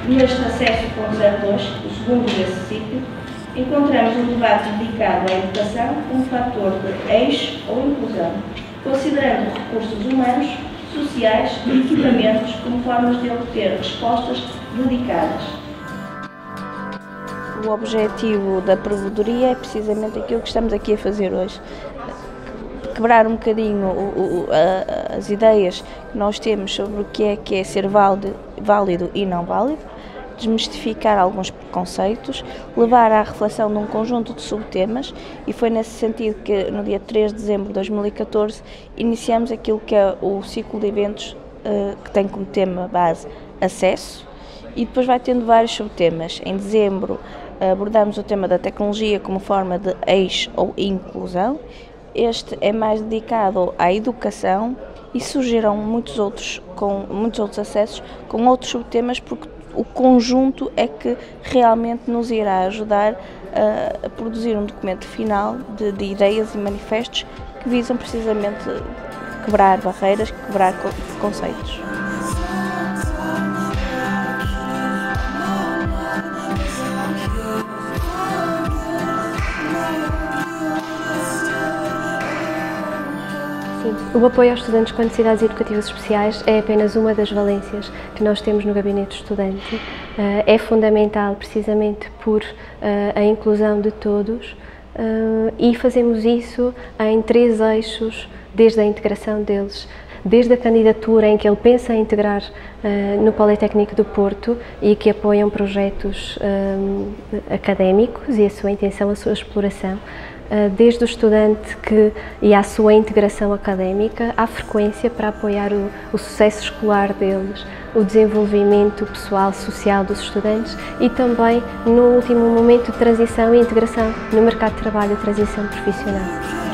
Neste acesso 0.2, o segundo desse ciclo, encontramos um debate dedicado à educação como fator de eixo ou inclusão, considerando recursos humanos, sociais e equipamentos como formas de obter respostas dedicadas. O objetivo da provedoria é precisamente aquilo que estamos aqui a fazer hoje. Quebrar um bocadinho as ideias que nós temos sobre o que é ser válido e não válido, desmistificar alguns conceitos, levar à reflexão de um conjunto de subtemas, e foi nesse sentido que no dia 3 de dezembro de 2014 iniciamos aquilo que é o ciclo de eventos que tem como tema base acesso, e depois vai tendo vários subtemas. Em dezembro abordamos o tema da tecnologia como forma de eixo ou inclusão. Este é mais dedicado à educação e surgiram muitos outros acessos com outros subtemas, porque o conjunto é que realmente nos irá ajudar a produzir um documento final de ideias e manifestos que visam precisamente quebrar barreiras, quebrar conceitos. O apoio aos estudantes com necessidades educativas especiais é apenas uma das valências que nós temos no Gabinete Estudante. É fundamental precisamente por a inclusão de todos e fazemos isso em 3 eixos, desde a integração deles, desde a candidatura em que ele pensa em integrar no Politécnico do Porto e que apoiam projetos académicos e a sua intenção, a sua exploração, desde o estudante e a sua integração académica, à frequência para apoiar o sucesso escolar deles, o desenvolvimento pessoal, social dos estudantes e também no último momento de transição e integração no mercado de trabalho e transição profissional.